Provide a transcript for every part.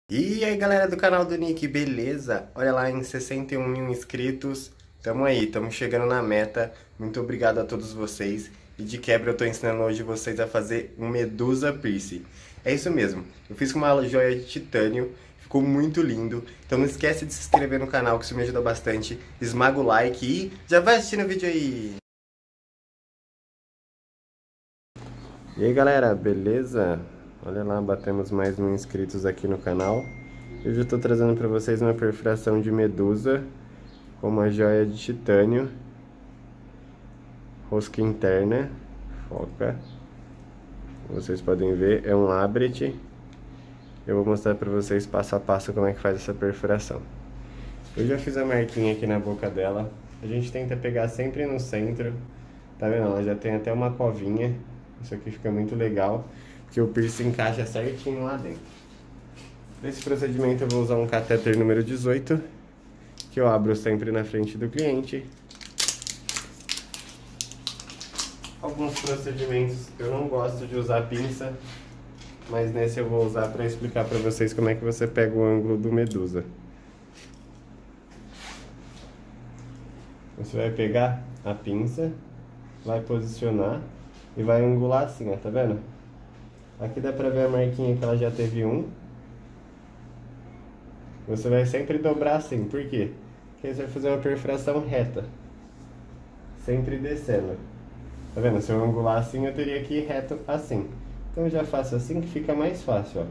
E aí galera do canal do Nick, beleza? Olha lá, em 61 mil inscritos, tamo aí, tamo chegando na meta. Muito obrigado a todos vocês. E de quebra eu tô ensinando hoje vocês a fazer um Medusa Piercing. É isso mesmo, eu fiz com uma joia de titânio, ficou muito lindo. Então não esquece de se inscrever no canal que isso me ajuda bastante. Esmaga o like e já vai assistindo o vídeo aí! E aí galera, beleza? Olha lá, batemos mais 1.000 inscritos aqui no canal. Hoje eu estou trazendo para vocês uma perfuração de medusa com uma joia de titânio, rosca interna, foca. Vocês podem ver, é um labret. Eu vou mostrar para vocês passo a passo como é que faz essa perfuração. Eu já fiz a marquinha aqui na boca dela. A gente tenta pegar sempre no centro. Tá vendo? Ela já tem até uma covinha. Isso aqui fica muito legal, porque o piercing encaixa certinho lá dentro. Nesse procedimento eu vou usar um catéter número 18, que eu abro sempre na frente do cliente. Alguns procedimentos eu não gosto de usar pinça, mas nesse eu vou usar para explicar para vocês como é que você pega o ângulo do medusa. Você vai pegar a pinça, vai posicionar e vai angular assim, ó, tá vendo? Aqui dá pra ver a marquinha que ela já teve um. Você vai sempre dobrar assim, por quê? Porque aí você vai fazer uma perfuração reta, sempre descendo. Tá vendo? Se eu angular assim, eu teria que ir reto assim. Então eu já faço assim que fica mais fácil, ó.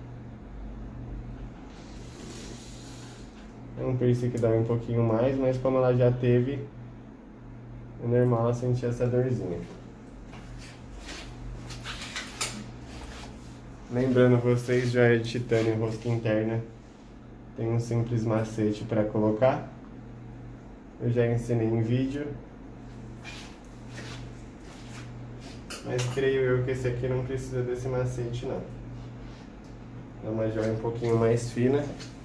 É um piercing que dá um pouquinho mais, mas como ela já teve, é normal ela sentir essa dorzinha. Lembrando vocês, joia de titânio rosca interna tem um simples macete para colocar. Eu já ensinei em vídeo, mas creio eu que esse aqui não precisa desse macete não. É uma joia um pouquinho mais fina.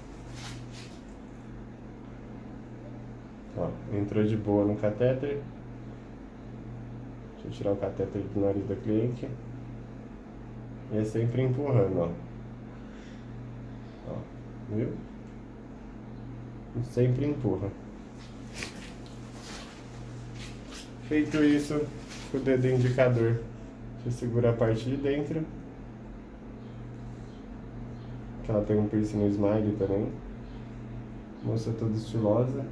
Ó, entrou de boa no catéter. Deixa eu tirar o catéter do nariz da cliente. E é sempre empurrando, ó. Ó, viu? E sempre empurra. Feito isso, com o dedo indicador, você segura a parte de dentro. Que ela tem um piercing no smile também. Moça toda estilosa.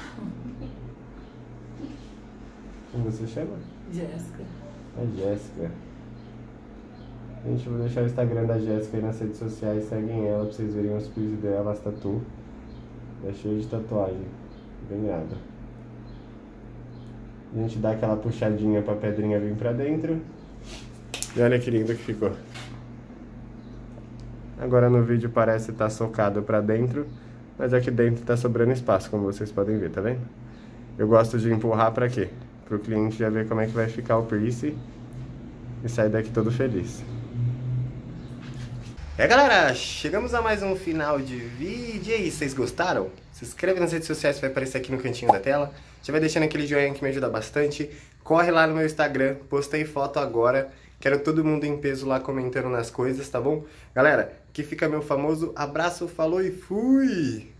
Como você chama? Jéssica. A Jéssica. Gente, eu vou deixar o Instagram da Jéssica aí nas redes sociais, seguem ela pra vocês verem os piercing dela, as tatu. É cheio de tatuagem, bem irada. A gente dá aquela puxadinha pra pedrinha vir pra dentro. E olha que lindo que ficou. Agora no vídeo parece estar socado pra dentro, mas aqui dentro tá sobrando espaço, como vocês podem ver, tá vendo? Eu gosto de empurrar pra quê? Pro cliente já ver como é que vai ficar o piercing e sair daqui todo feliz. Galera, chegamos a mais um final de vídeo. E aí, vocês gostaram? Se inscreve nas redes sociais, vai aparecer aqui no cantinho da tela. Já vai deixando aquele joinha que me ajuda bastante. Corre lá no meu Instagram, postei foto agora. Quero todo mundo em peso lá comentando nas coisas, tá bom? Galera, aqui fica meu famoso abraço, falou e fui!